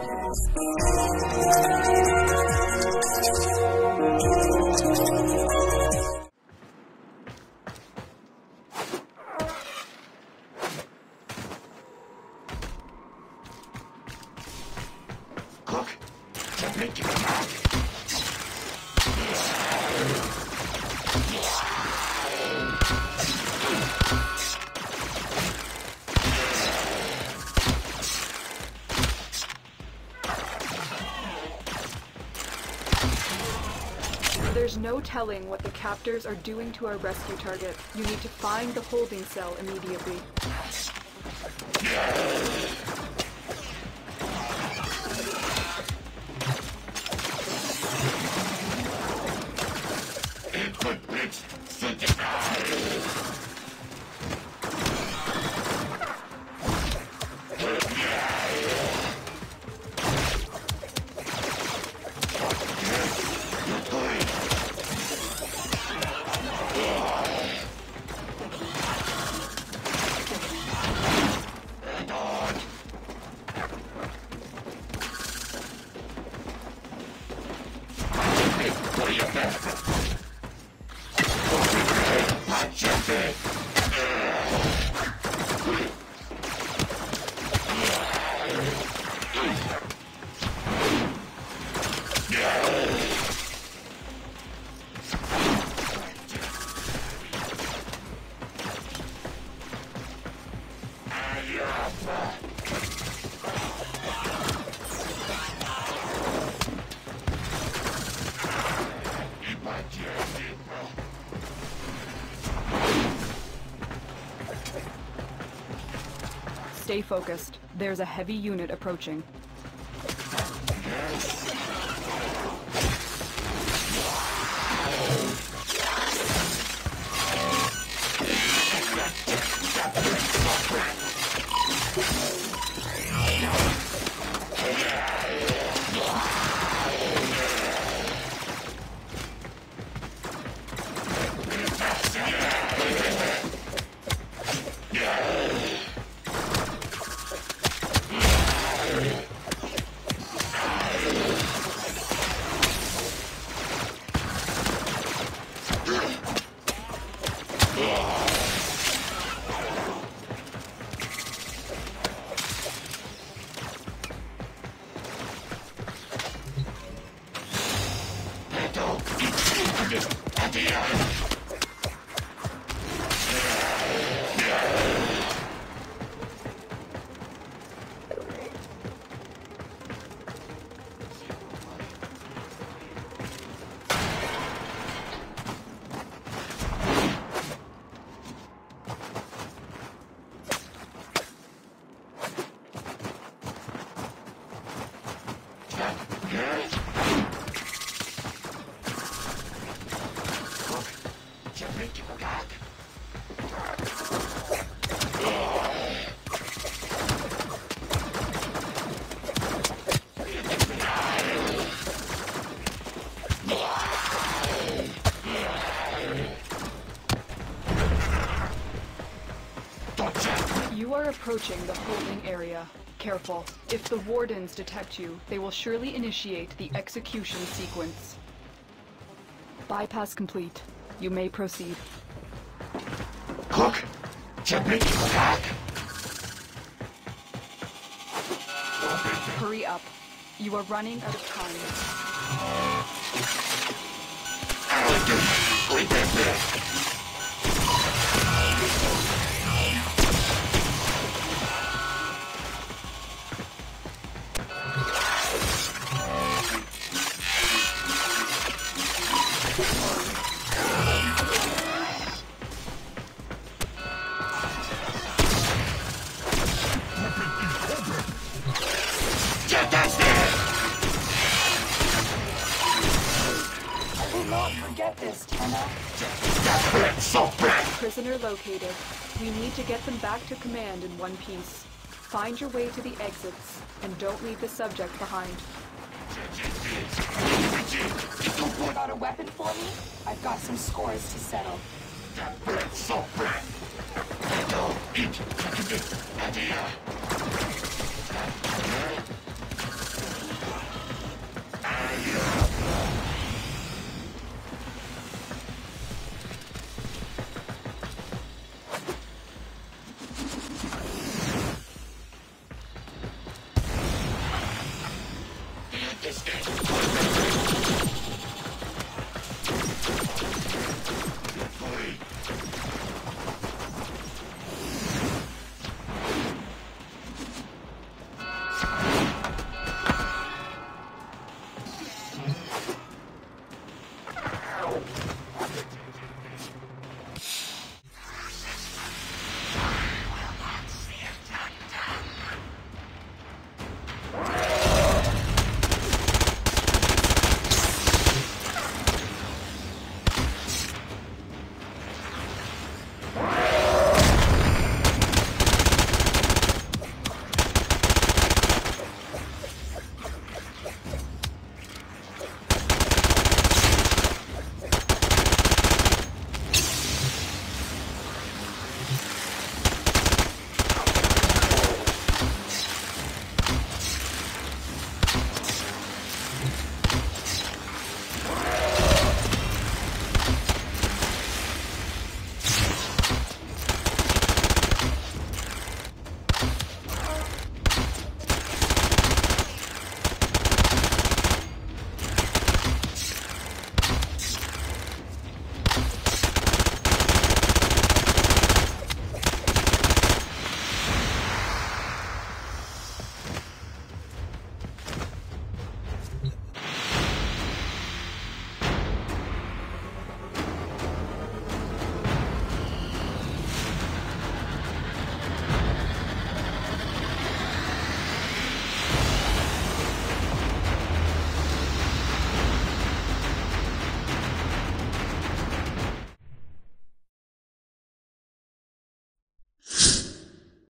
There's no telling what the captors are doing to our rescue target. You need to find the holding cell immediately. Stay focused. There's a heavy unit approaching. You are approaching the holding area. Careful. If the wardens detect you, they will surely initiate the execution sequence. Bypass complete. You may proceed. Cook! Back! Hurry up. You are running out of time. Forget this, Tenna. Prisoner located. We need to get them back to command in one piece. Find your way to the exits, and don't leave the subject behind. Got a weapon for me? I've got some scores to settle. escape.